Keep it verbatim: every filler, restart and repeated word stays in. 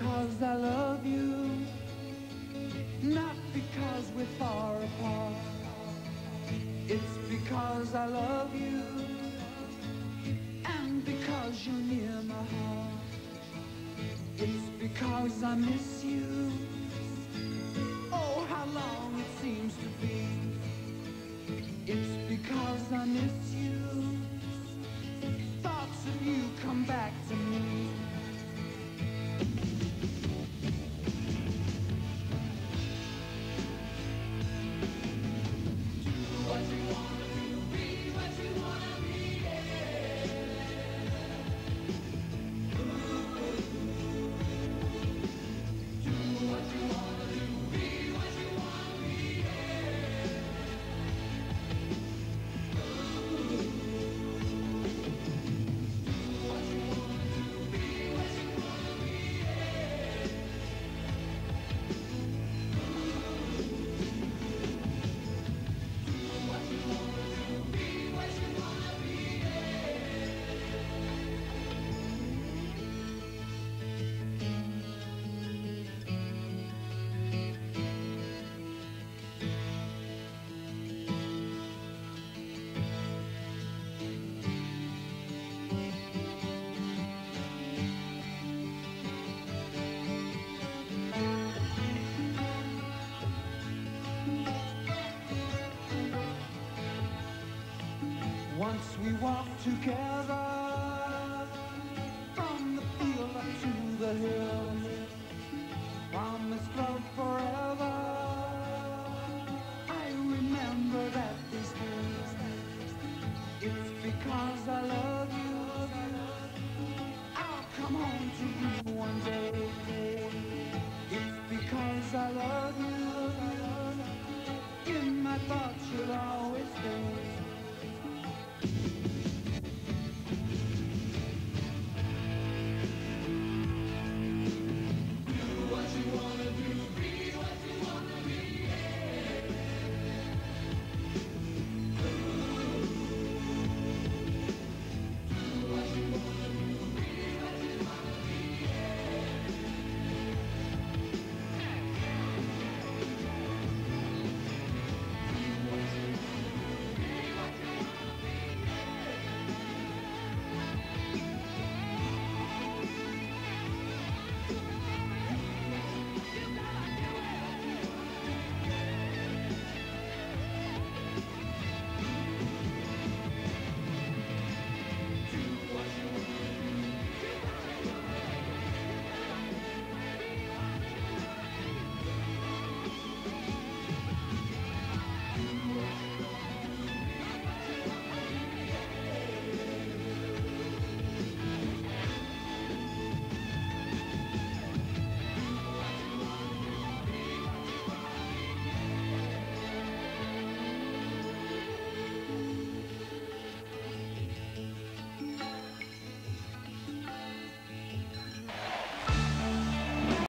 because I love you, not because we're far apart. It's because I love you, and because you're near my heart. It's because I miss you, oh, how long it seems to be. It's because I miss you, thoughts of you come back to me. Once we walked together from the field up to the hill, promised love